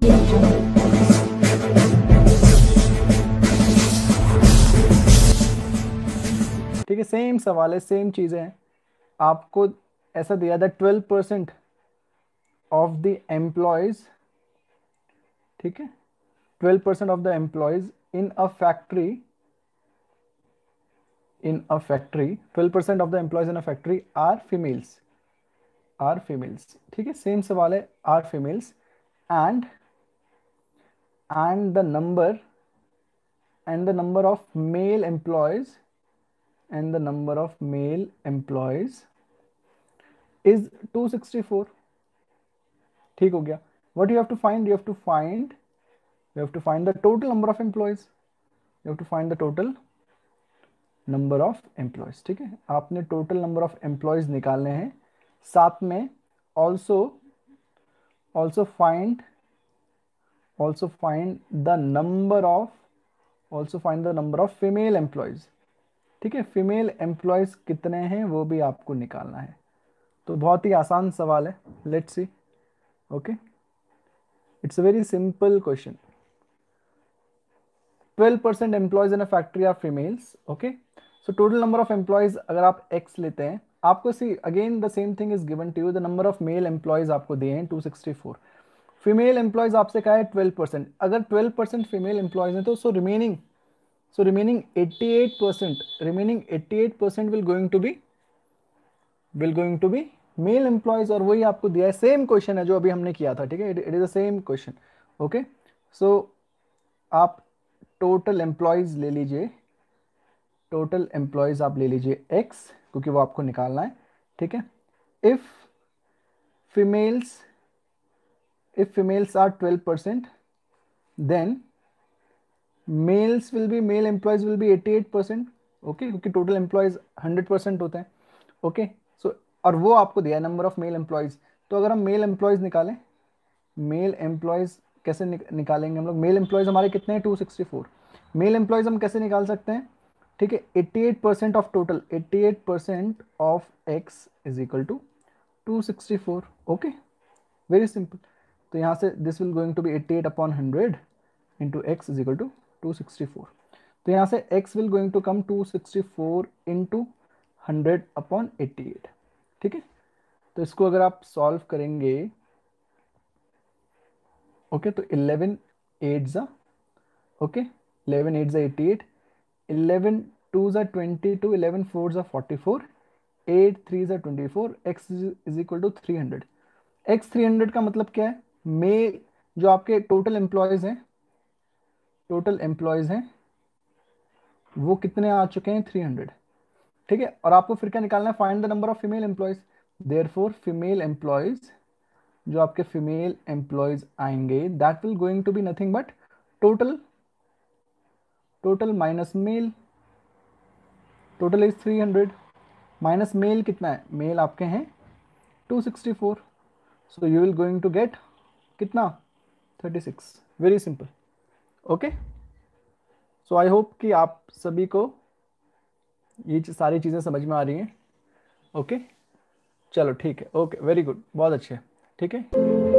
ठीक है, सेम सवाल है, सेम चीजें हैं। आपको ऐसा दिया था 12% ऑफ द एम्प्लॉयज, ठीक है, 12% of the employees in a factory, in a factory 12% of the employees in a factory are females, ठीक है, सेम सवाल है, are females and the number of male employees is 264। ठीक हो गया। what you have to find, you have to find the total number of employees, ठीक है, आपने टोटल नंबर ऑफ एम्प्लॉयज निकालने हैं, साथ में also find the number of female employees. ठीक है, फीमेल एम्प्लॉयज कितने हैं वो भी आपको निकालना है। तो बहुत ही आसान सवाल है, let's see. Okay, it's a very simple question. 12% employees in a factory are females. Okay, so total number of employees अगर आप x लेते हैं, आपको see again the same thing is given to you, the number of male employees आपको दिए हैं 264, female employees आपसे कहा है 12%। अगर 12% फीमेल एम्प्लॉयज हैं तो so remaining 88% will going to be male employees, और वही आपको दिया है, सेम क्वेश्चन है जो अभी हमने किया था। ठीक है, it is the same question. Okay, so आप टोटल एम्प्लॉयज ले लीजिए, आप ले लीजिए x, क्योंकि वो आपको निकालना है। ठीक है, if females are 12%, then male employees will be 88%। Okay, क्योंकि टोटल एम्प्लॉयज 100% होते हैं। ओके, सो और वो आपको दिया है नंबर ऑफ मेल एम्प्लॉयज। तो अगर हम मेल एम्प्लॉयज निकालें, मेल एम्प्लॉयज कैसे निकालेंगे हम लोग? मेल एम्प्लॉयज हमारे कितने हैं? 264। मेल एम्प्लॉयज हम कैसे निकाल सकते हैं? ठीक है, 88% of total, 88% of x is equal to 264। Okay, very simple. तो यहाँ से this will going to be 88 upon 100 into x is equal to 264। तो यहाँ से x will going to come 264 into 100 upon 88। ठीक है, तो इसको अगर आप सॉल्व करेंगे, ओके, तो 11 8 ज़ा, ओके, 11 8 ज़ा 88, 11 2 ज़ा 22, 11 4 ज़ा 44, 8 3 ज़ा 24, x is equal to 300। x 300 का मतलब क्या है? मेल जो आपके टोटल एम्प्लॉयज हैं वो कितने आ चुके हैं? 300। ठीक है, और आपको फिर क्या निकालना है? Find the number of female employees. Therefore female employees, जो आपके फीमेल एम्प्लॉयज आएंगे, that will going to be nothing but total minus male. Total is 300 minus male कितना है? मेल आपके हैं 264, so you will going to get कितना? 36। Very simple. Okay, so I hope कि आप सभी को ये सारी चीज़ें समझ में आ रही हैं। ओके, चलो ठीक है, ओके, वेरी गुड, बहुत अच्छे, ठीक है।